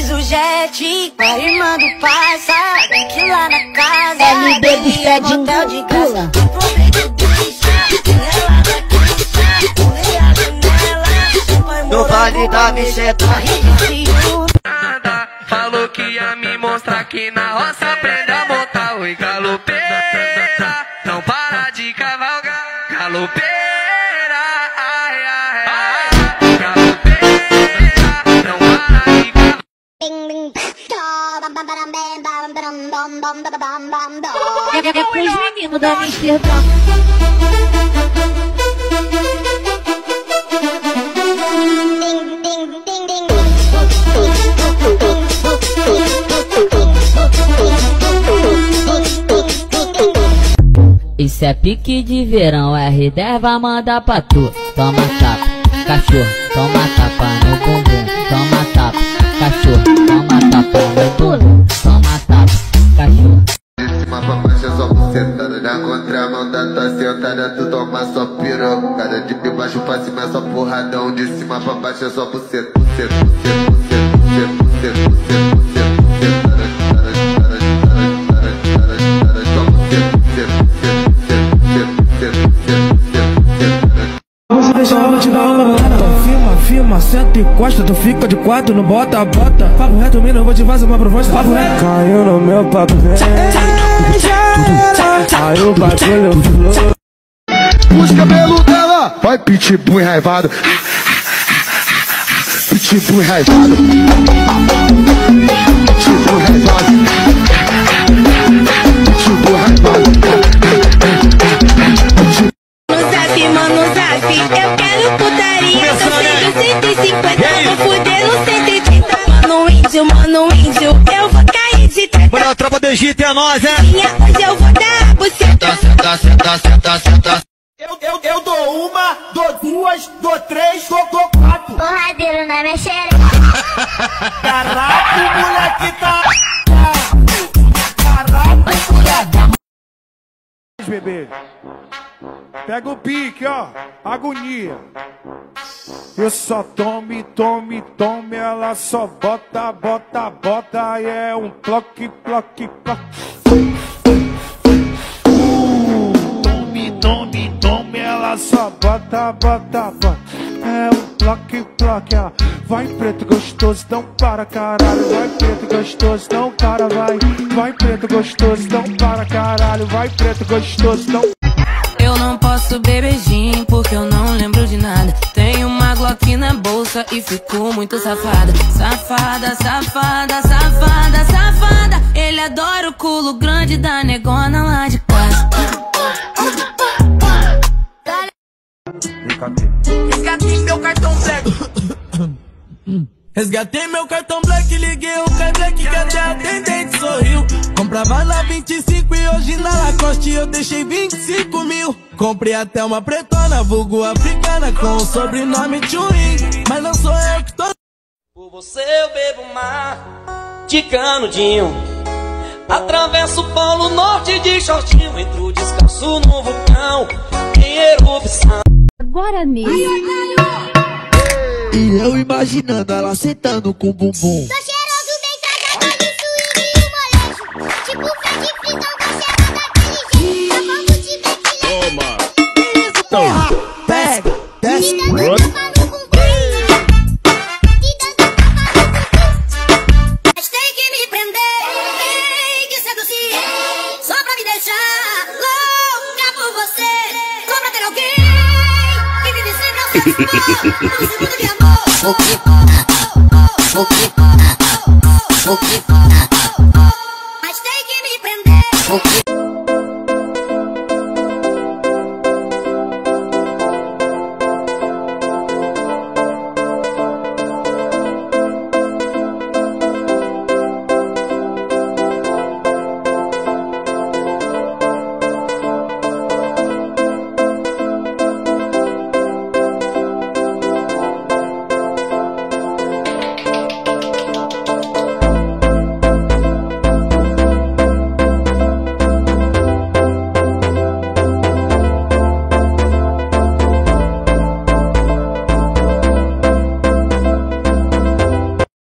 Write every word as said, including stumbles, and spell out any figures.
Faz o jet com a irmã do parça. Vem que lá na casa L B dos Fredinho hotel de pula. graça. No vale da Mexeta. Falou que ia me mostrar que na roça aprende a montar. Oi, galopeira, não para de cavalgar. Galopeira, ai, ai, ai. Galopeira, não para de cavalgar. É, é pros meninos da Amsterdã. Isso é pique de verão, R dez vai mandar pra tu. Toma tapa, cachorro, toma tapa no bumbum. Toma tapa, cachorro, toma tapa no bumbum. Toma tapa, cachorro. De cima pra baixo é só bucetada, na contramão da tua sentada tu toma só pirocada. De baixo pra cima é só porradão, de cima pra baixo é só buceta, buceta, buceta, buceta, buceta, buceta, buceta, buceta. Firma, firma, senta e encosta, tu fica de quatro, não bota, bota. Papo reto, mina, eu vou te fazer uma proposta. Papo reto. Caiu no meu papo reto. Aí o bagulho flou. Os cabelos dela, vai pitbull enraivado. Pitbull enraivado. Pitbull enraivado. Pitbull enraivado. Mano, zap, eu quero putaria. Eu sei do cento e cinquenta, vou fuder no cento e trinta. Mano índio, mano índio, eu vou cair de treta. Bora, a tropa do Egito é nós, é? Hoje eu vou dar buceta. Senta, senta, senta, senta. Eu, eu, eu dou uma, dou duas, dou três, dou, dou quatro. Porradeiro na minha xereca. Caraca, o moleque tá. Caraca, moleque. Bebê. Pega o pique, ó, agonia. Eu só tome, tome, tome, ela só bota, bota, bota, e é um ploque, ploque, ploque. Uh, tome, tome, tome, ela só bota, bota, bota, é um ploque, ploque, ó. Vai preto gostoso, não para caralho. Vai preto gostoso, não para, vai. Vai preto gostoso, não para caralho. Vai preto gostoso, não. Eu não posso beber gin porque eu não lembro de nada. Tenho uma Glock na bolsa e fico muito safada. Safada, safada, safada, safada. Ele adora o culo grande da negona lá de casa. Resgatei meu cartão black. Resgatei meu cartão black, liguei o Kai Black que até a atendente sorriu. Comprava na vinte e cinco e hoje na Lacoste eu deixei vinte e cinco mil. Comprei até uma pretona, vulgo africana, com o sobrenome Chuin. Mas não sou eu que tô. Por você eu bebo mar de canudinho. Atravesso o polo norte de shortinho. Entro descalço no vulcão em erupção. Agora mesmo. E eu imaginando ela sentando com o bumbum. Tô cheiroso, deitada, tá de swing e o molejo. Tipo Fred Frigão, você é daquele jeito. Eu vou te ver que Toma. Isso, porra. Pega, desce. Me dando tapa no bumbum. Me dando tapa no bumbum. Mas tem que me prender, tem que seduzir, só pra me deixar louca por você. Só pra ter alguém que vive sempre ao seu lado. Um segundo de amor. O que, o que,